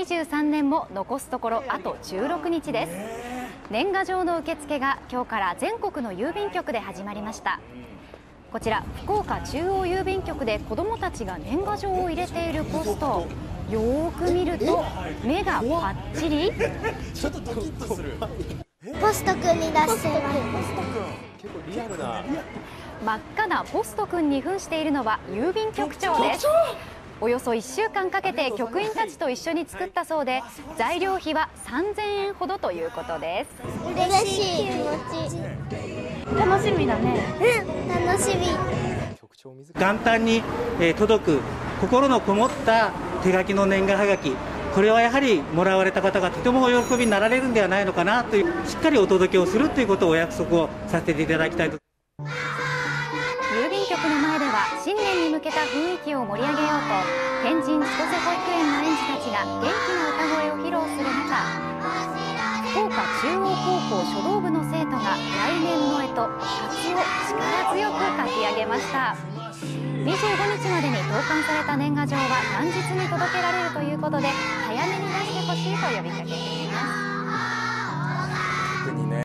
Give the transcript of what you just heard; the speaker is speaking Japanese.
2023年も残すところあと16日です。年賀状の受付が今日から全国の郵便局で始まりました。こちら福岡中央郵便局で子どもたちが年賀状を入れているポスト、よーく見ると目がパッチリ。 ちょっとドキッとする。 ポストくんに出してます。 結構リアルな。 真っ赤なポストくんに扮しているのは郵便局長です。およそ1週間かけて局員たちと一緒に作ったそうで、材料費は3000円ほどということです。 嬉しい気持ち。 楽しみだね。 楽しみ。 元旦に届く心のこもった手書きの年賀はがき、これはやはりもらわれた方がとてもお喜びになられるんではないのかなという、しっかりお届けをするということをお約束をさせていただきたいと。 郵便局の前では新年に向けた雰囲気を盛り上げようと、天神千歳保育園の園児たちが元気な歌声を披露する中、福岡中央高校書道部の生徒が来年の干支辰を力強く書き上げました。25日までに投函された年賀状は元日に届けられるということで、早めに出してほしいと呼びかけています。